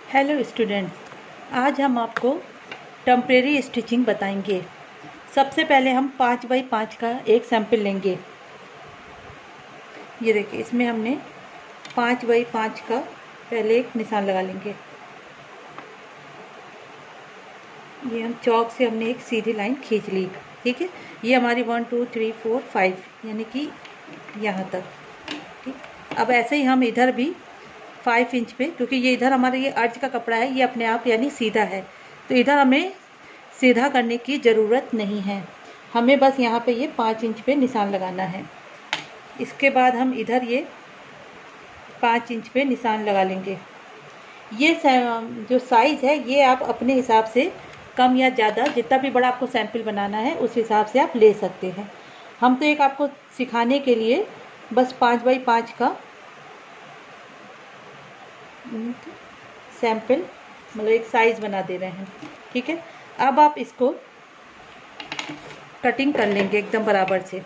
Hello students, आज हम आपको टेम्परेरी स्टिचिंग बताएंगे। सबसे पहले हम 5x5 का एक सैंपल लेंगे। ये देखिए, इसमें हमने 5x5 का पहले एक निशान लगा लेंगे। ये हम चौक से हमने एक सीधी लाइन खींच ली। ठीक है, ये हमारी 1 2 3 4 5 यानी कि यहाँ तक। ठीक, अब ऐसे ही हम इधर भी 5 इंच पे, क्योंकि ये इधर हमारा ये अर्ज का कपड़ा है, ये अपने आप यानी सीधा है, तो इधर हमें सीधा करने की ज़रूरत नहीं है। हमें बस यहाँ पे ये 5 इंच पे निशान लगाना है। इसके बाद हम इधर ये 5 इंच पे निशान लगा लेंगे। ये जो साइज़ है ये आप अपने हिसाब से कम या ज़्यादा, जितना भी बड़ा आपको सैंपल बनाना है उस हिसाब से आप ले सकते हैं। हम तो एक आपको सिखाने के लिए बस 5x5 का सैंपल मतलब एक साइज़ बना दे रहे हैं। ठीक है, अब आप इसको कटिंग कर लेंगे एकदम बराबर से।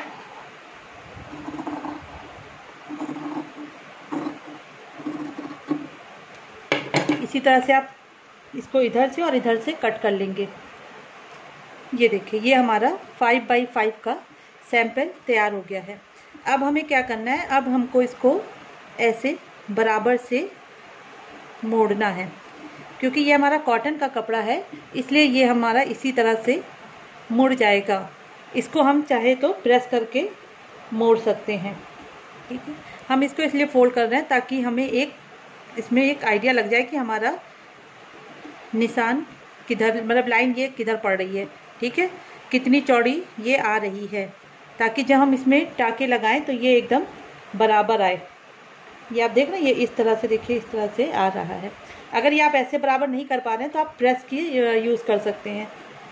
इसी तरह से आप इसको इधर से और इधर से कट कर लेंगे। ये देखिए, ये हमारा 5x5 का सैंपल तैयार हो गया है। अब हमें क्या करना है, अब हमको इसको ऐसे बराबर से मोड़ना है। क्योंकि ये हमारा कॉटन का कपड़ा है, इसलिए ये हमारा इसी तरह से मुड़ जाएगा। इसको हम चाहे तो प्रेस करके मोड़ सकते हैं। ठीक है, हम इसको इसलिए फोल्ड कर रहे हैं ताकि हमें इसमें एक आइडिया लग जाए कि हमारा निशान किधर, मतलब लाइन ये किधर पड़ रही है। ठीक है, कितनी चौड़ी ये आ रही है, ताकि जब हम इसमें टाके लगाएं तो ये एकदम बराबर आए। ये आप देख रहे हैं, ये इस तरह से, देखिए इस तरह से आ रहा है। अगर ये आप ऐसे बराबर नहीं कर पा रहे हैं तो आप प्रेस की यूज़ कर सकते हैं।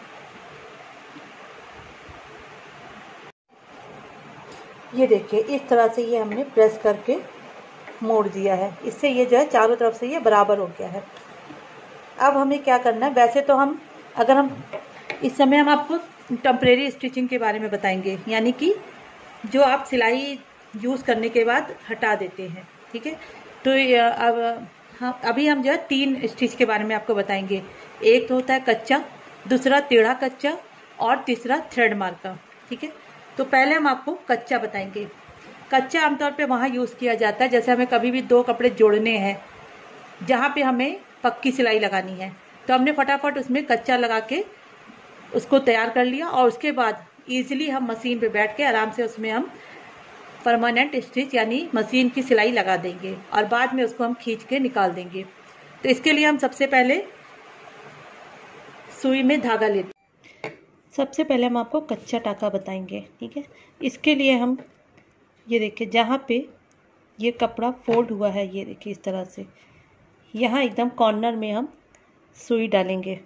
ये देखिए, इस तरह से ये हमने प्रेस करके मोड़ दिया है। इससे ये जो है चारों तरफ से ये बराबर हो गया है। अब हमें क्या करना है, वैसे तो इस समय हम आपको टेम्परेरी स्टिचिंग के बारे में बताएंगे, यानी कि जो आप सिलाई यूज़ करने के बाद हटा देते हैं। ठीक है, तो अभी हम जो है 3 स्टिच के बारे में आपको बताएंगे। एक तो होता है कच्चा, दूसरा टेढ़ा कच्चा और तीसरा थ्रेड मार्का। ठीक है, तो पहले हम आपको कच्चा बताएंगे। कच्चा आमतौर पे वहाँ यूज़ किया जाता है जैसे हमें कभी भी 2 कपड़े जोड़ने हैं, जहाँ पे हमें पक्की सिलाई लगानी है, तो हमने फटाफट उसमें कच्चा लगा के उसको तैयार कर लिया, और उसके बाद ईजिली हम मशीन पे बैठ के आराम से उसमें हम परमानेंट स्टिच यानी मशीन की सिलाई लगा देंगे, और बाद में उसको हम खींच के निकाल देंगे। तो इसके लिए हम सबसे पहले सुई में धागा लेते हैं। सबसे पहले हम आपको कच्चा टाका बताएंगे। ठीक है, इसके लिए हम ये देखिए, जहाँ पे ये कपड़ा फोल्ड हुआ है, ये देखिए इस तरह से, यहाँ एकदम कॉर्नर में हम सुई डालेंगे।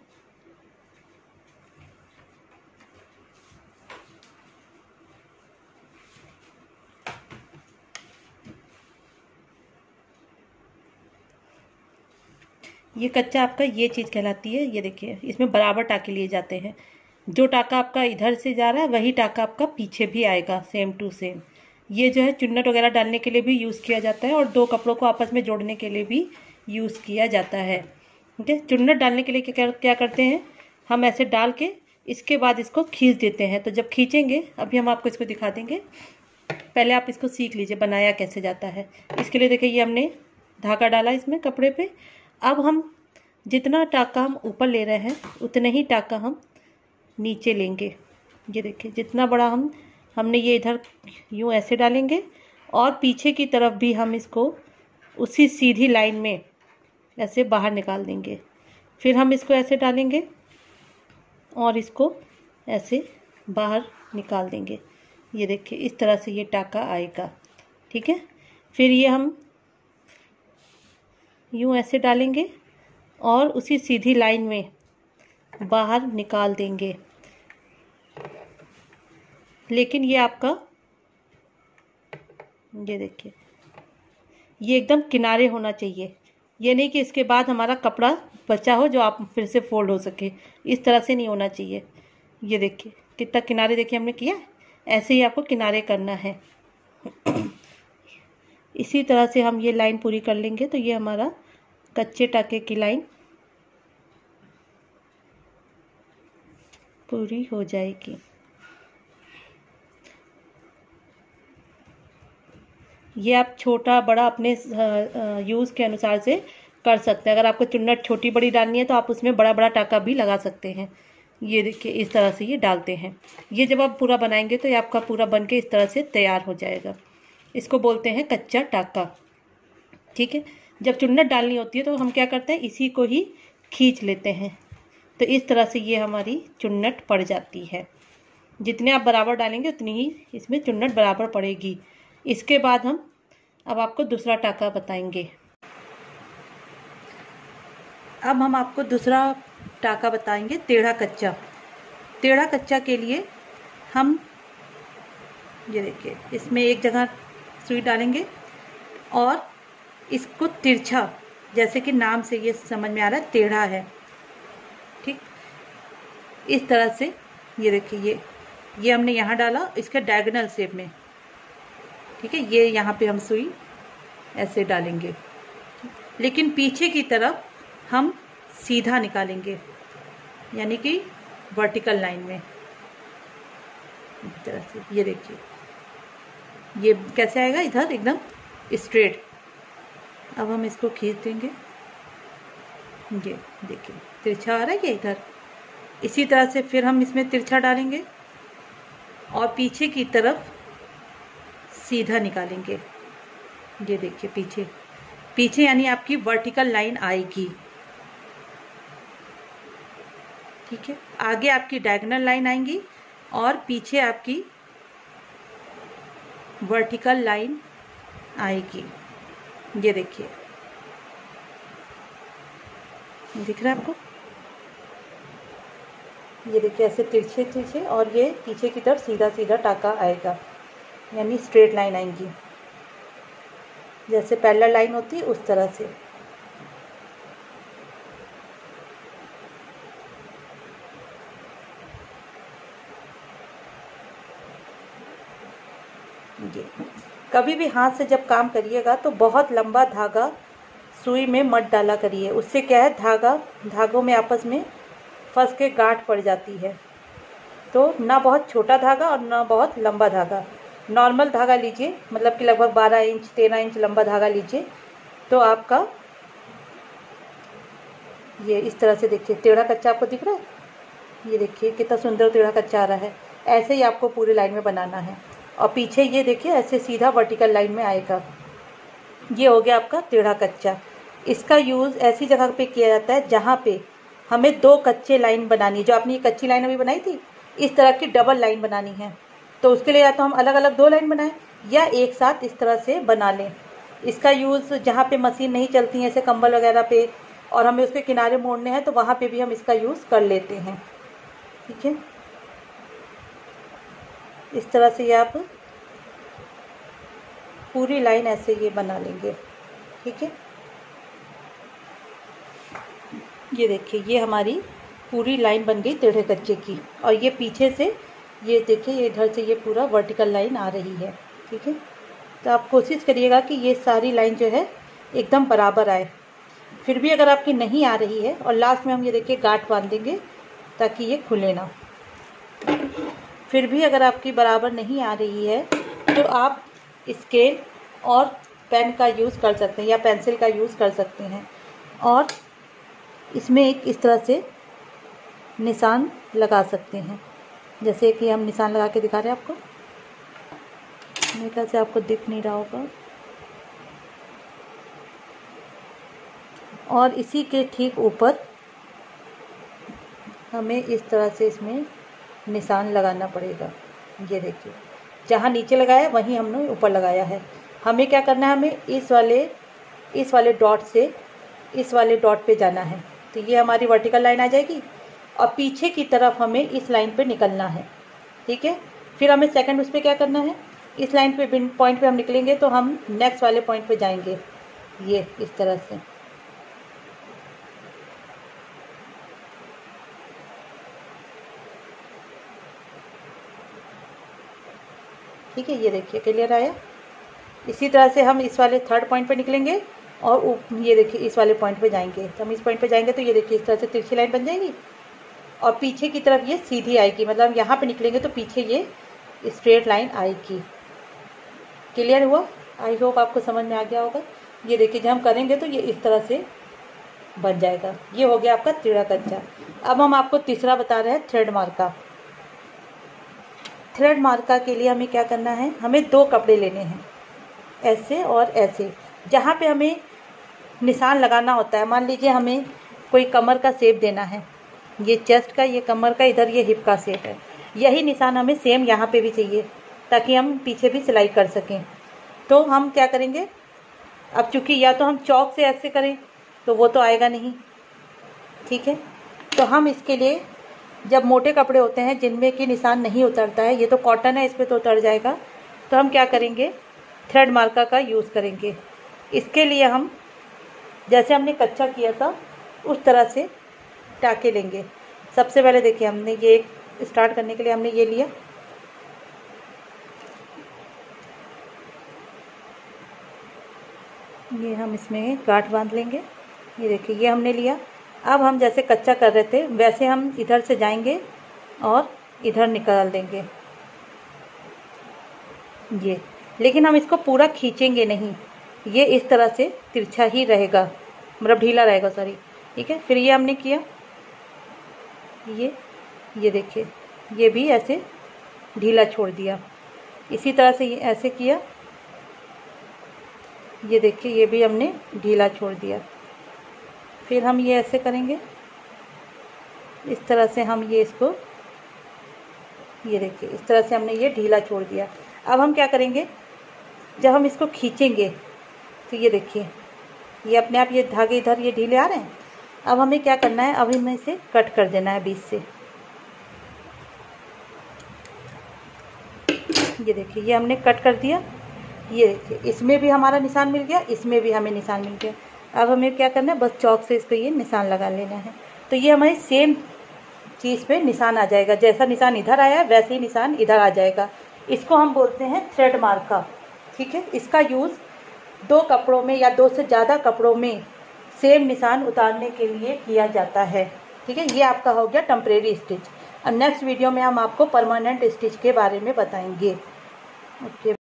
ये कच्चा आपका ये चीज़ कहलाती है। ये देखिए, इसमें बराबर टाके लिए जाते हैं। जो टाका आपका इधर से जा रहा है वही टाका आपका पीछे भी आएगा, सेम टू सेम। ये जो है चुन्नट वगैरह डालने के लिए भी यूज़ किया जाता है, और 2 कपड़ों को आपस में जोड़ने के लिए भी यूज़ किया जाता है। ठीक है, चुन्नट डालने के लिए क्या करते हैं, हम ऐसे डाल के इसके बाद इसको खींच देते हैं। तो जब खींचेंगे, अभी हम आपको इसको दिखा देंगे, पहले आप इसको सीख लीजिए बनाया कैसे जाता है। इसके लिए देखिए, ये हमने धागा डाला इसमें कपड़े पे। अब हम जितना टाका हम ऊपर ले रहे हैं उतने ही टाका हम नीचे लेंगे। ये देखिए, जितना बड़ा हमने ये इधर यूँ ऐसे डालेंगे, और पीछे की तरफ भी हम इसको उसी सीधी लाइन में ऐसे बाहर निकाल देंगे। फिर हम इसको ऐसे डालेंगे और इसको ऐसे बाहर निकाल देंगे। ये देखिए, इस तरह से ये टाका आएगा। ठीक है, फिर ये हम यूँ ऐसे डालेंगे और उसी सीधी लाइन में बाहर निकाल देंगे। लेकिन ये आपका, ये देखिए, ये एकदम किनारे होना चाहिए। ये नहीं कि इसके बाद हमारा कपड़ा बचा हो जो आप फिर से फोल्ड हो सके, इस तरह से नहीं होना चाहिए। ये देखिए कितना किनारे, देखिए हमने किया, ऐसे ही आपको किनारे करना है। इसी तरह से हम ये लाइन पूरी कर लेंगे तो ये हमारा कच्चे टाके की लाइन पूरी हो जाएगी। ये आप छोटा बड़ा अपने यूज़ के अनुसार से कर सकते हैं। अगर आपको चुन्नट छोटी बड़ी डालनी है तो आप उसमें बड़ा बड़ा टाका भी लगा सकते हैं। ये देखिए इस तरह से ये डालते हैं। ये जब आप पूरा बनाएंगे तो ये आपका पूरा बन के इस तरह से तैयार हो जाएगा। इसको बोलते हैं कच्चा टाका। ठीक है, जब चुन्नट डालनी होती है तो हम क्या करते हैं, इसी को ही खींच लेते हैं। तो इस तरह से ये हमारी चुन्नट पड़ जाती है। जितने आप बराबर डालेंगे उतनी ही इसमें चुन्नट बराबर पड़ेगी। इसके बाद हम अब आपको दूसरा टाका बताएंगे। अब हम आपको दूसरा टाका बताएंगे, टेढ़ा कच्चा। टेढ़ा कच्चा के लिए हम ये देखिए इसमें एक जगह सुई डालेंगे और इसको तिरछा, जैसे कि नाम से ये समझ में आ रहा है टेढ़ा है, ठीक, इस तरह से ये देखिए ये हमने यहाँ डाला इसके डायगोनल शेप में। ठीक है, ये यहाँ पे हम सुई ऐसे डालेंगे, लेकिन पीछे की तरफ हम सीधा निकालेंगे, यानी कि वर्टिकल लाइन में इस तरह से। ये देखिए ये कैसे आएगा, इधर एकदम स्ट्रेट। अब हम इसको खींच देंगे, ये देखिए तिरछा आ रहा है ये इधर। इसी तरह से फिर हम इसमें तिरछा डालेंगे और पीछे की तरफ सीधा निकालेंगे। ये देखिए पीछे पीछे यानी आपकी वर्टिकल लाइन आएगी। ठीक है, आगे आपकी डायगोनल लाइन आएंगी और पीछे आपकी वर्टिकल लाइन आएगी। ये देखिए दिख रहा है आपको, ये देखिए ऐसे तिरछे तिरछे, और ये पीछे की तरफ सीधा सीधा टाका आएगा, यानी स्ट्रेट लाइन आएंगी, जैसे पैरेलल लाइन होती है उस तरह से। ये कभी भी हाथ से जब काम करिएगा तो बहुत लंबा धागा सुई में मत डाला करिए, उससे क्या है धागों में आपस में फंस के गांठ पड़ जाती है। तो ना बहुत छोटा धागा और ना बहुत लंबा धागा, नॉर्मल धागा लीजिए, मतलब कि लगभग 12 इंच 13 इंच लंबा धागा लीजिए। तो आपका ये इस तरह से देखिए टेढ़ा कच्चा आपको दिख रहा है, ये देखिए कितना सुंदर टेढ़ा कच्चा आ रहा है। ऐसे ही आपको पूरे लाइन में बनाना है और पीछे ये देखिए ऐसे सीधा वर्टिकल लाइन में आएगा। ये हो गया आपका टेढ़ा कच्चा। इसका यूज़ ऐसी जगह पे किया जाता है जहाँ पे हमें 2 कच्चे लाइन बनानी है। जो आपने ये कच्ची लाइन अभी बनाई थी, इस तरह की डबल लाइन बनानी है, तो उसके लिए या तो हम अलग अलग 2 लाइन बनाएं या एक साथ इस तरह से बना लें। इसका यूज़ जहाँ पे मशीन नहीं चलती है, ऐसे कंबल वगैरह पे, और हमें उसके किनारे मोड़ने हैं तो वहाँ पे भी हम इसका यूज़ कर लेते हैं। ठीक है, इस तरह से ये आप पूरी लाइन ऐसे ये बना लेंगे। ठीक है, ये देखिए ये हमारी पूरी लाइन बन गई टेढ़े कच्चे की, और ये पीछे से ये देखिए ये इधर से ये पूरा वर्टिकल लाइन आ रही है। ठीक है, तो आप कोशिश करिएगा कि ये सारी लाइन जो है एकदम बराबर आए। फिर भी अगर आपकी नहीं आ रही है, और लास्ट में हम ये देखिए गांठ बांध देंगे ताकि ये खुले ना। फिर भी अगर आपकी बराबर नहीं आ रही है तो आप स्केल और पेन का यूज़ कर सकते हैं या पेंसिल का यूज़ कर सकते हैं, और इसमें एक इस तरह से निशान लगा सकते हैं, जैसे कि हम निशान लगा के दिखा रहे हैं आपको। मेरे ख्याल से आपको दिख नहीं रहा होगा। और इसी के ठीक ऊपर हमें इस तरह से इसमें निशान लगाना पड़ेगा। ये देखिए जहाँ नीचे लगाया वहीं हमने ऊपर लगाया है। हमें क्या करना है, हमें इस वाले डॉट से इस वाले डॉट पे जाना है। तो ये हमारी वर्टिकल लाइन आ जाएगी और पीछे की तरफ हमें इस लाइन पे निकलना है। ठीक है, फिर हमें सेकंड उस पर क्या करना है, इस लाइन पे पॉइंट पे हम निकलेंगे तो हम नेक्स्ट वाले पॉइंट पे जाएंगे, ये इस तरह से। ठीक है, ये देखिए क्लियर आया। इसी तरह से हम इस वाले थर्ड पॉइंट पे निकलेंगे और ये देखिए इस वाले पॉइंट पे जाएंगे। तो हम इस पॉइंट पे जाएंगे तो ये देखिए इस तरह से तिरछी लाइन बन जाएगी और पीछे की तरफ ये सीधी आएगी, मतलब हम यहाँ पे निकलेंगे तो पीछे ये स्ट्रेट लाइन आएगी। क्लियर हुआ? आई होप आपको समझ में आ गया होगा। ये देखिए जब हम करेंगे तो ये इस तरह से बन जाएगा। ये हो गया आपका तिरा कच्चा। अब हम आपको तीसरा बता रहे हैं थ्रेड मार्का। थ्रेड मार्का के लिए हमें क्या करना है, हमें 2 कपड़े लेने हैं, ऐसे और ऐसे। जहाँ पे हमें निशान लगाना होता है, मान लीजिए हमें कोई कमर का शेप देना है, ये चेस्ट का, ये कमर का, इधर ये हिप का शेप है, यही निशान हमें सेम यहाँ पे भी चाहिए ताकि हम पीछे भी सिलाई कर सकें। तो हम क्या करेंगे, अब चूँकि या तो हम चौक से ऐसे करें तो वो तो आएगा नहीं, ठीक है। तो हम इसके लिए, जब मोटे कपड़े होते हैं जिनमें कि निशान नहीं उतरता है, ये तो कॉटन है इस पर तो उतर जाएगा, तो हम क्या करेंगे, थ्रेड मार्का का यूज़ करेंगे। इसके लिए हम जैसे हमने कच्चा किया था उस तरह से टाके लेंगे। सबसे पहले देखिए हमने ये स्टार्ट करने के लिए हमने ये लिया, ये हम इसमें गांठ बांध लेंगे। ये देखिए ये हमने लिया। अब हम जैसे कच्चा कर रहे थे वैसे हम इधर से जाएंगे और इधर निकाल देंगे ये, लेकिन हम इसको पूरा खींचेंगे नहीं, ये इस तरह से तिरछा ही रहेगा, मतलब ढीला रहेगा, सॉरी, ठीक है। फिर ये हमने किया, ये देखिए ये भी ऐसे ढीला छोड़ दिया। इसी तरह से ये ऐसे किया, ये देखिए ये भी हमने ढीला छोड़ दिया। फिर हम ये ऐसे करेंगे, इस तरह से हम ये इसको, ये देखिए इस तरह से हमने ये ढीला छोड़ दिया। अब हम क्या करेंगे, जब हम इसको खींचेंगे तो ये देखिए ये अपने आप ये धागे इधर ये ढीले आ रहे हैं। अब हमें क्या करना है, अब हमें इसे कट कर देना है बीच से। ये देखिए ये हमने कट कर दिया। ये देखिए इसमें भी हमारा निशान मिल गया, इसमें भी हमें निशान मिल गया। अब हमें क्या करना है, बस चौक से इस पर ये निशान लगा लेना है। तो ये हमारी सेम चीज़ पे निशान आ जाएगा, जैसा निशान इधर आया है वैसे ही निशान इधर आ जाएगा। इसको हम बोलते हैं थ्रेड मार्का, ठीक है। इसका यूज़ 2 कपड़ों में या 2 से ज़्यादा कपड़ों में सेम निशान उतारने के लिए किया जाता है, ठीक है। ये आपका हो गया टेम्परेरी स्टिच। और नेक्स्ट वीडियो में हम आपको परमानेंट स्टिच के बारे में बताएंगे। ओके।